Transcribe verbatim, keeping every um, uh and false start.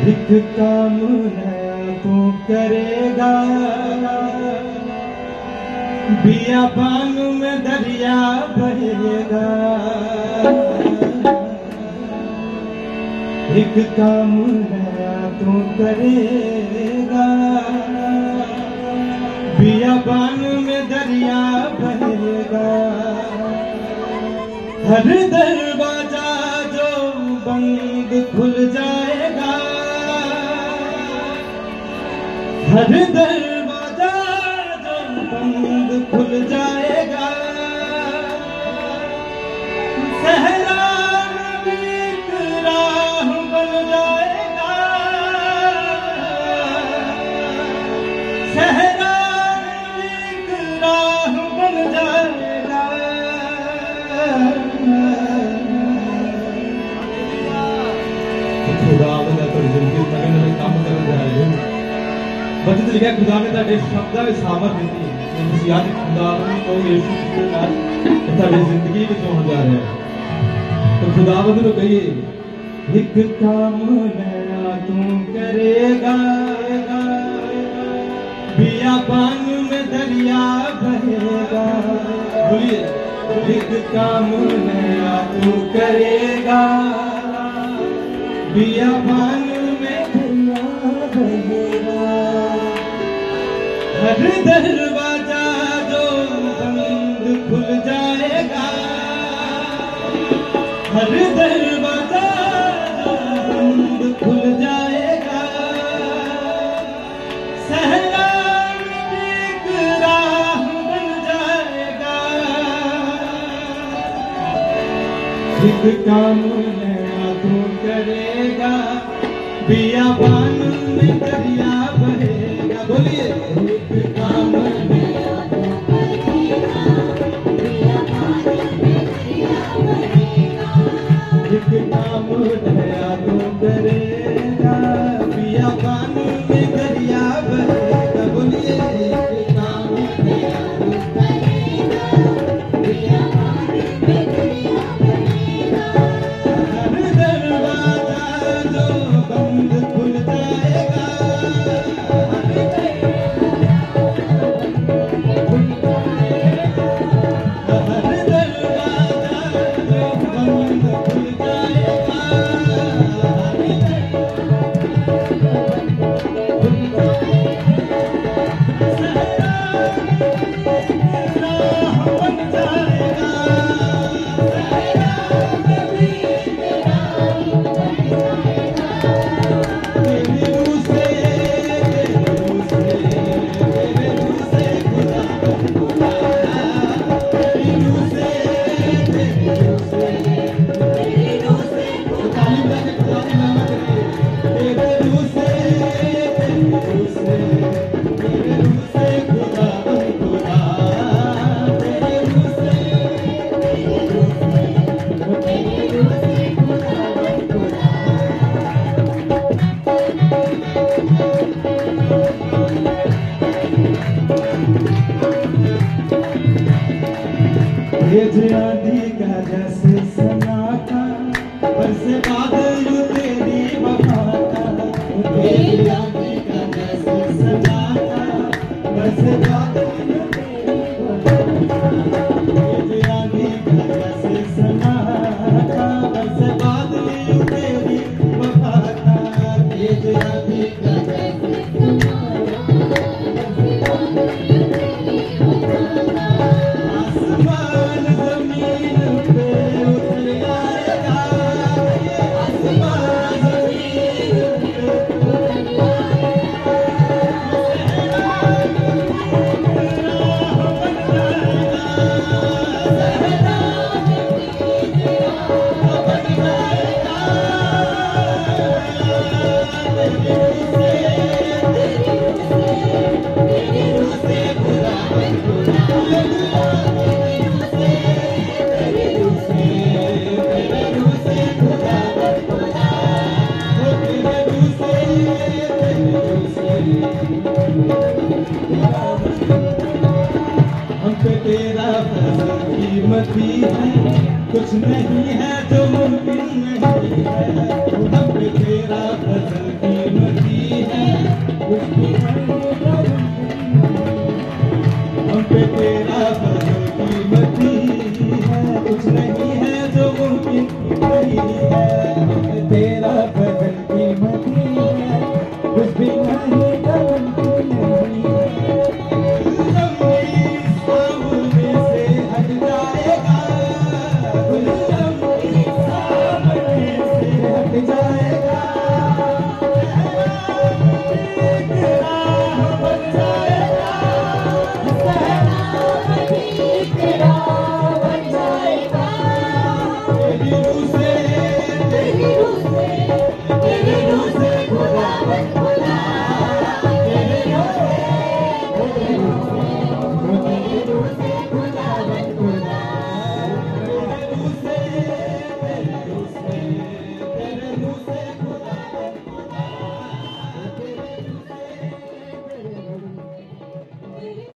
एक काम नया तू करेगा, बियाबान में दरिया बहेगा। एक काम नया तू करेगा, बियाबान में दरिया बहेगा। हर दरवाजा जो बंद खुल जाएगा, हर दरवाजा जो बंद खुल जाएगा। सहरा में एक राह बन जाएगा, सहरा में एक राह बन जाएगा। खुदा ने तो जिंदगी में नवे काम कर जाए बचत लिखा खुदा ने ताड़े शब्दां विच सामर्थ दित्ती है। तुसीं याद खुदा नूं तो यीशु मसीह नाल ताड़ी जिंदगी विच होण जा रहा है। तो खुदावंद नूं कहिए एक काम नया तू करेगा, बियाबान में दरिया बहेगा। बोलिए एक काम नया तू करेगा, बियाबान में दरिया बहेगा। हर दरवाजा जो बंद खुल जाएगा, हर दरवाजा जो बंद खुल जाएगा। सहरा में एक राह बन जाएगा। एक काम नया तू करेगा, बियाबान में दरिया बहेगा। बोलिए एक काम नया तू करेगा, बियाबान में दरिया बहेगा। एक काम नया तू करेगा, बियाबान में दरिया बहेगा। बोलिए एक काम नया तू करेगा, बियाबान में दरिया बहेगा। हर दरवाजा जो बंद खुल जाएगा, हर दरवाजा जो बंद खुल जाएगा। तेज आंधी का जैसे सन्नाटा, बरसे बादल यूं तेरी वफा का। तेज आंधी का जैसे सन्नाटा, बरसे बादल यूं तेरी वफा का। तेज आंधी का जैसे सन्नाटा, बरसे बादल यूं तेरी वफा का। तेज आंधी का जैसे आसमान जमीन पे उतर आएगा, आसमान जमीन पे उतर आएगा। सहरा बन जाएगा, सहरा बन जाएगा। तेरी रूह से, तेरी रूह से खुदा खुदा। हम पे तेरा फजल कीमती है, कुछ नहीं है जो मुमकिन नहीं है। हम पे तेरा फजल तेरा